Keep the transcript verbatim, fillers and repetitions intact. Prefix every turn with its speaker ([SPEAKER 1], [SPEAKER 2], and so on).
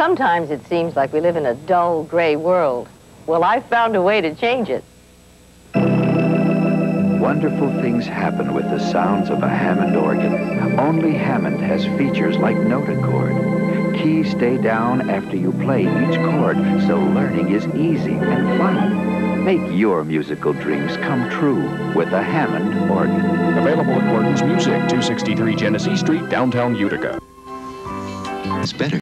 [SPEAKER 1] Sometimes it seems like we live in a dull, gray world. Well, I found a way to change it.
[SPEAKER 2] Wonderful things happen with the sounds of a Hammond organ. Only Hammond has features like note accord. Keys stay down after you play each chord, so learning is easy and fun. Make your musical dreams come true with a Hammond organ.
[SPEAKER 3] Available at Gordon's Music, two sixty-three Genesee Street, downtown Utica.
[SPEAKER 2] It's better.